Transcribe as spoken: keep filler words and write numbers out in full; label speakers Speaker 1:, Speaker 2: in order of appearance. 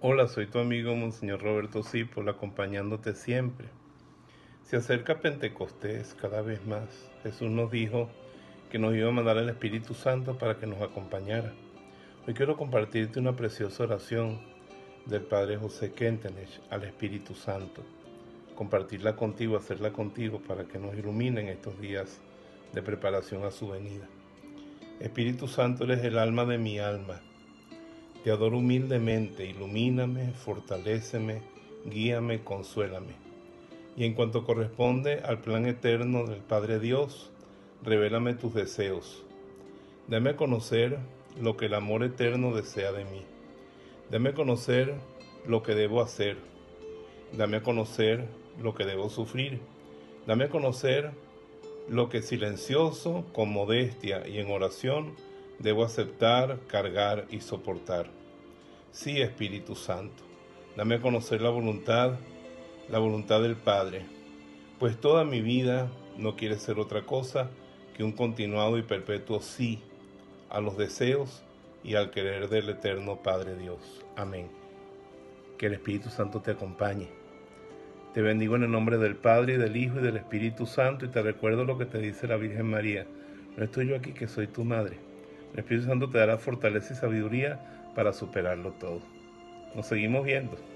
Speaker 1: Hola, soy tu amigo Monseñor Roberto Cipolla, acompañándote siempre. Se acerca Pentecostés cada vez más. Jesús nos dijo que nos iba a mandar el Espíritu Santo para que nos acompañara. Hoy quiero compartirte una preciosa oración del Padre José Kentenich al Espíritu Santo. Compartirla contigo, hacerla contigo para que nos ilumine en estos días de preparación a su venida. Espíritu Santo, eres el alma de mi alma. Te adoro humildemente, ilumíname, fortaléceme, guíame, consuélame. Y en cuanto corresponde al plan eterno del Padre Dios, revélame tus deseos. Dame a conocer lo que el amor eterno desea de mí. Dame a conocer lo que debo hacer. Dame a conocer lo que debo sufrir. Dame a conocer lo que silencioso, con modestia y en oración, debo aceptar, cargar y soportar. Sí, Espíritu Santo, dame a conocer la voluntad, la voluntad del Padre, pues toda mi vida no quiere ser otra cosa que un continuado y perpetuo sí a los deseos y al querer del eterno Padre Dios. Amén. Que el Espíritu Santo te acompañe. Te bendigo en el nombre del Padre, y del Hijo, y del Espíritu Santo, y te recuerdo lo que te dice la Virgen María. No estoy yo aquí, que soy tu madre. El Espíritu Santo te dará fortaleza y sabiduría para superarlo todo. Nos seguimos viendo.